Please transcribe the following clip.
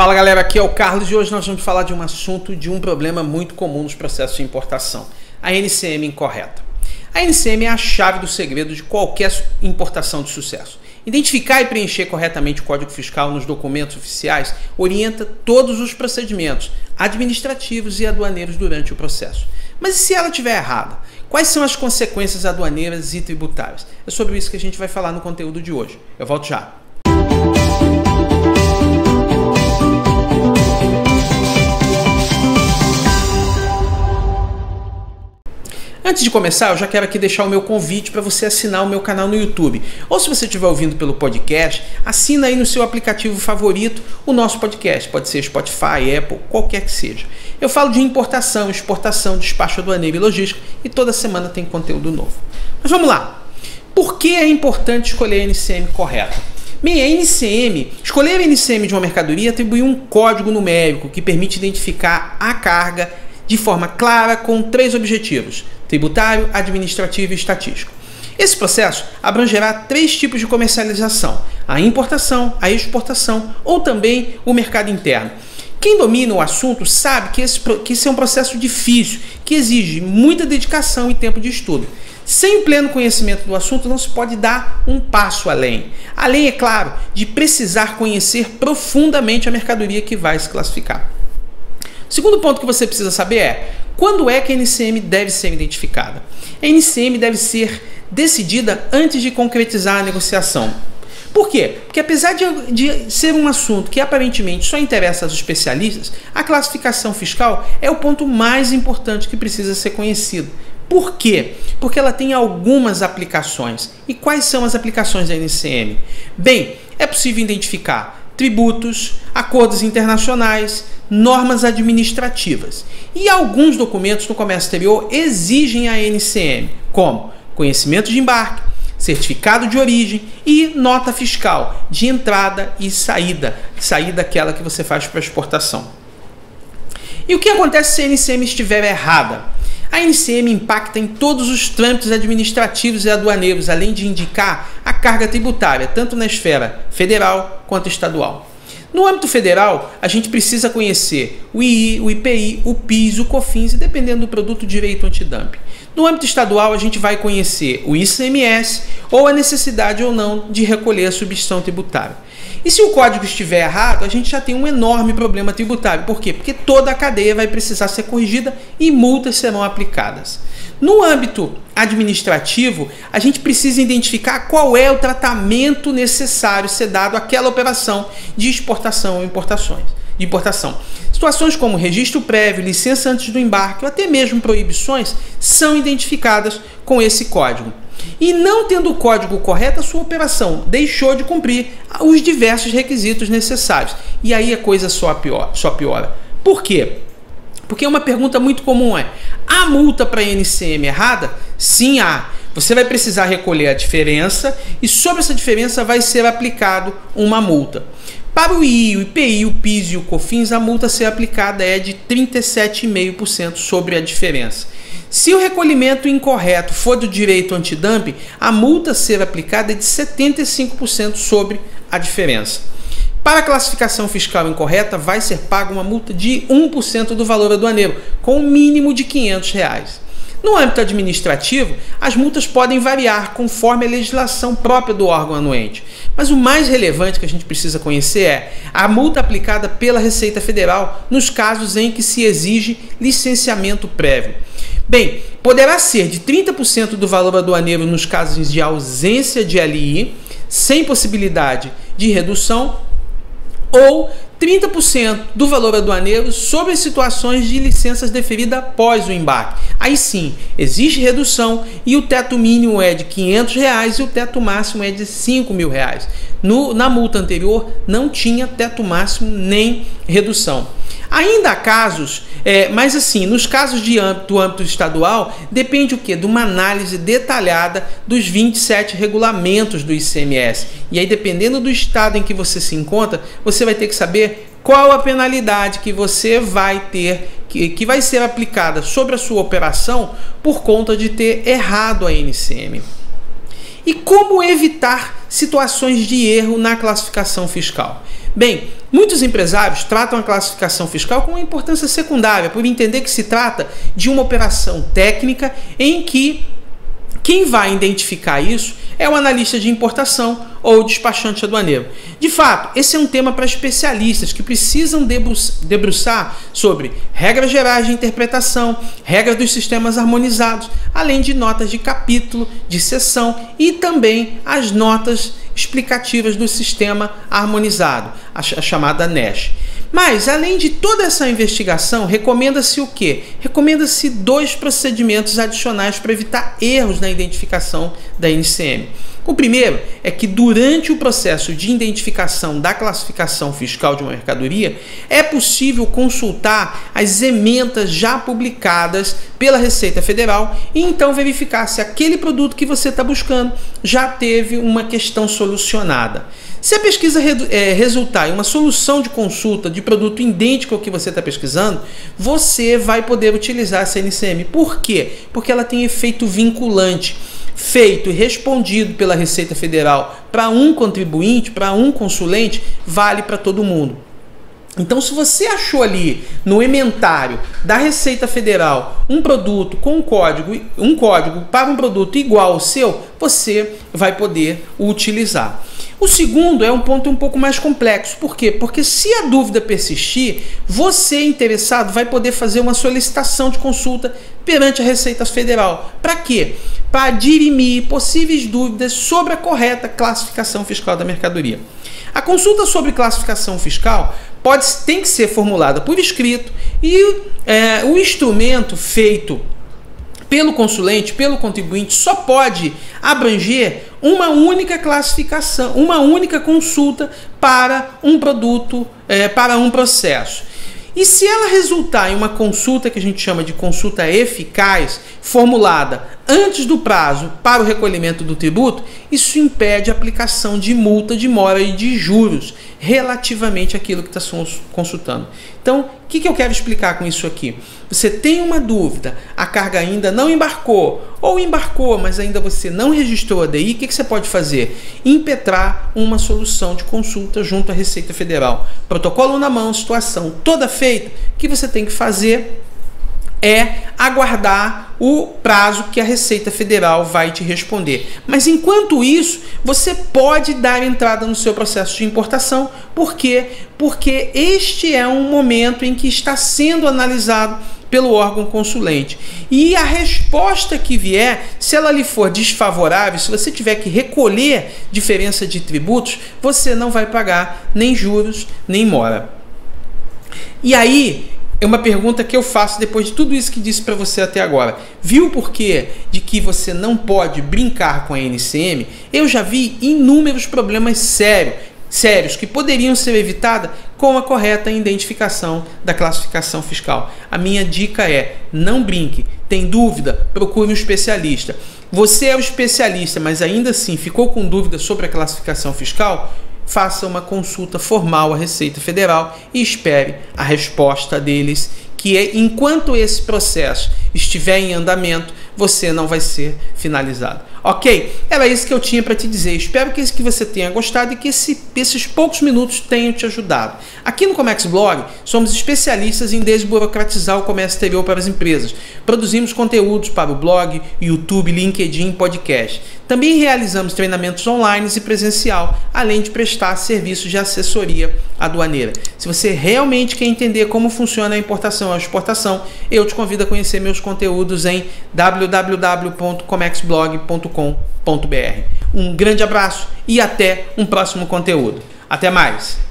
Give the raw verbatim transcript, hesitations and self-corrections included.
Fala galera, aqui é o Carlos e hoje nós vamos falar de um assunto, de um problema muito comum nos processos de importação, a N C M incorreta. A N C M é a chave do segredo de qualquer importação de sucesso. Identificar e preencher corretamente o código fiscal nos documentos oficiais orienta todos os procedimentos administrativos e aduaneiros durante o processo. Mas e se ela estiver errada? Quais são as consequências aduaneiras e tributárias? É sobre isso que a gente vai falar no conteúdo de hoje. Eu volto já. Antes de começar, eu já quero aqui deixar o meu convite para você assinar o meu canal no YouTube. Ou se você estiver ouvindo pelo podcast, assina aí no seu aplicativo favorito o nosso podcast. Pode ser Spotify, Apple, qualquer que seja. Eu falo de importação, exportação, despacho aduaneiro e logística e toda semana tem conteúdo novo. Mas vamos lá. Por que é importante escolher a N C M correta? Bem, a N C M, escolher a N C M de uma mercadoria atribui um código numérico que permite identificar a carga de forma clara com três objetivos: tributário, administrativo e estatístico. Esse processo abrangerá três tipos de comercialização: a importação, a exportação ou também o mercado interno. Quem domina o assunto sabe que esse, que esse é um processo difícil, que exige muita dedicação e tempo de estudo. Sem pleno conhecimento do assunto, não se pode dar um passo além. Além, é claro, de precisar conhecer profundamente a mercadoria que vai se classificar. O segundo ponto que você precisa saber é: quando é que a N C M deve ser identificada? A N C M deve ser decidida antes de concretizar a negociação. Por quê? Porque apesar de, de ser um assunto que aparentemente só interessa aos especialistas, a classificação fiscal é o ponto mais importante que precisa ser conhecido. Por quê? Porque ela tem algumas aplicações. E quais são as aplicações da N C M? Bem, é possível identificar tributos, acordos internacionais, normas administrativas. E alguns documentos no comércio exterior exigem a N C M, como conhecimento de embarque, certificado de origem e nota fiscal de entrada e saída, saída aquela que você faz para exportação. E o que acontece se a N C M estiver errada? A N C M impacta em todos os trâmites administrativos e aduaneiros, além de indicar a carga tributária, tanto na esfera federal quanto estadual. No âmbito federal, a gente precisa conhecer o I I, o I P I, o PIS, o COFINS e, dependendo do produto, o direito antidumping. No âmbito estadual, a gente vai conhecer o I C M S ou a necessidade ou não de recolher a substituição tributária. E se o código estiver errado, a gente já tem um enorme problema tributário. Por quê? Porque toda a cadeia vai precisar ser corrigida e multas serão aplicadas. No âmbito administrativo, a gente precisa identificar qual é o tratamento necessário ser dado àquela operação de exportação ou importações, de importação. Situações como registro prévio, licença antes do embarque ou até mesmo proibições são identificadas com esse código. E não tendo o código correto, a sua operação deixou de cumprir os diversos requisitos necessários. E aí a coisa só piora. Só piora. Por quê? Porque uma pergunta muito comum é: há multa para a N C M errada? Sim, há. Você vai precisar recolher a diferença e sobre essa diferença vai ser aplicado uma multa. Para o I I, o I P I, o PIS e o COFINS, a multa a ser aplicada é de trinta e sete vírgula cinco por cento sobre a diferença. Se o recolhimento incorreto for do direito antidumping, a multa a ser aplicada é de setenta e cinco por cento sobre a diferença. Para a classificação fiscal incorreta, vai ser paga uma multa de um por cento do valor aduaneiro, com um mínimo de quinhentos reais. No âmbito administrativo, as multas podem variar conforme a legislação própria do órgão anuente. Mas o mais relevante que a gente precisa conhecer é a multa aplicada pela Receita Federal nos casos em que se exige licenciamento prévio. Bem, poderá ser de trinta por cento do valor aduaneiro nos casos de ausência de L I, sem possibilidade de redução, ou trinta por cento do valor aduaneiro sobre as situações de licenças deferidas após o embarque. Aí sim, existe redução e o teto mínimo é de quinhentos reais e o teto máximo é de cinco mil reais. No, na multa anterior não tinha teto máximo nem redução. Ainda há casos, é, mas assim, nos casos de âmbito, do âmbito estadual, depende o quê? De uma análise detalhada dos vinte e sete regulamentos do I C M S. E aí, dependendo do estado em que você se encontra, você vai ter que saber qual a penalidade que você vai ter, que, que vai ser aplicada sobre a sua operação por conta de ter errado a N C M. E como evitar situações de erro na classificação fiscal? Bem, muitos empresários tratam a classificação fiscal com uma importância secundária, por entender que se trata de uma operação técnica em que quem vai identificar isso é o analista de importação ou o despachante aduaneiro. De fato, esse é um tema para especialistas que precisam debruçar sobre regras gerais de interpretação, regras dos sistemas harmonizados, além de notas de capítulo, de seção e também as notas explicativas do sistema harmonizado, a chamada N E S. Mas, além de toda essa investigação, recomenda-se o quê? Recomenda-se dois procedimentos adicionais para evitar erros na identificação da N C M. O primeiro é que durante o processo de identificação da classificação fiscal de uma mercadoria, é possível consultar as ementas já publicadas pela Receita Federal e então verificar se aquele produto que você está buscando já teve uma questão solucionada. Se a pesquisa é, resultar em uma solução de consulta de produto idêntico ao que você está pesquisando, você vai poder utilizar essa N C M. Por quê? Porque ela tem efeito vinculante. Feito e respondido pela Receita Federal para um contribuinte, para um consulente, vale para todo mundo. Então, se você achou ali no ementário da Receita Federal um produto com um código, um código para um produto igual ao seu, você vai poder o utilizar. O segundo é um ponto um pouco mais complexo. Por quê? Porque se a dúvida persistir, você interessado vai poder fazer uma solicitação de consulta perante a Receita Federal. Para quê? Para dirimir possíveis dúvidas sobre a correta classificação fiscal da mercadoria. A consulta sobre classificação fiscal pode, tem que ser formulada por escrito e é, o instrumento feito pelo consulente, pelo contribuinte, só pode abranger uma única classificação, uma única consulta para um produto, é, para um processo. E se ela resultar em uma consulta que a gente chama de consulta eficaz, formulada antes do prazo para o recolhimento do tributo, isso impede a aplicação de multa, de mora e de juros relativamente àquilo que está consultando. Então, o que, que eu quero explicar com isso aqui? Você tem uma dúvida, a carga ainda não embarcou, ou embarcou, mas ainda você não registrou a D I, o que, que você pode fazer? Impetrar uma solução de consulta junto à Receita Federal. Protocolo na mão, situação toda feita, o que você tem que fazer é aguardar o prazo que a Receita Federal vai te responder. Mas enquanto isso, você pode dar entrada no seu processo de importação. Por quê? Porque este é um momento em que está sendo analisado pelo órgão consulente. E a resposta que vier, se ela lhe for desfavorável, se você tiver que recolher diferença de tributos, você não vai pagar nem juros, nem mora. E aí, é uma pergunta que eu faço depois de tudo isso que disse para você até agora. Viu o porquê de que você não pode brincar com a N C M? Eu já vi inúmeros problemas sérios, sérios que poderiam ser evitados com a correta identificação da classificação fiscal. A minha dica é: não brinque. Tem dúvida? Procure um especialista. Você é o especialista, mas ainda assim ficou com dúvida sobre a classificação fiscal? Faça uma consulta formal à Receita Federal e espere a resposta deles, que é, enquanto esse processo estiver em andamento, você não vai ser finalizado. Ok? Era isso que eu tinha para te dizer. Espero que, que você tenha gostado e que esse, esses poucos minutos tenham te ajudado. Aqui no Comex Blog, somos especialistas em desburocratizar o comércio exterior para as empresas. Produzimos conteúdos para o blog, YouTube, LinkedIn e podcast. Também realizamos treinamentos online e presencial, além de prestar serviços de assessoria aduaneira. Se você realmente quer entender como funciona a importação e a exportação, eu te convido a conhecer meus conteúdos em w w w ponto comex blog ponto com ponto b r. Um grande abraço e até um próximo conteúdo. Até mais!